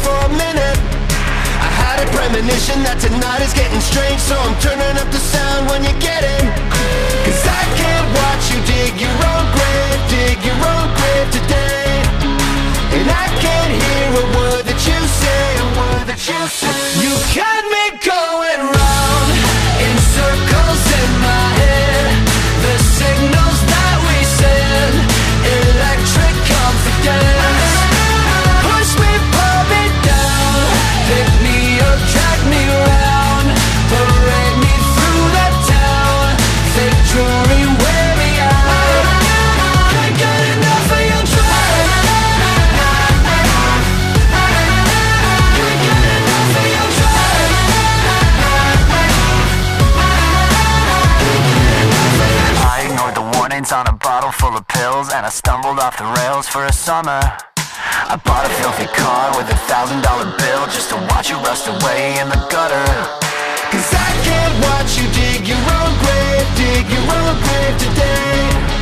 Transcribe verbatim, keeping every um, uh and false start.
for a minute. I had a premonition that tonight is getting strange, so I'm turning up the sound when you get in. Cause I can't watch you dig your own grave, dig your own grave today. And I can't hear a word that you say, a word that you say. You got me going round in circles in my head. The signals that we send, electric confidence. Push me, pull me down, pick me up, drag me round, parade me through the town. Victory, wear me out. Can't get enough of your drive. Can't get enough of your drive. I ignored the warnings on a bottle full of pills, and I stumbled off the rails for a summer. I bought a filthy car with a thousand dollar bill just to watch you rust away in the gutter. Cause I can't watch you dig your own grave, dig your own grave today.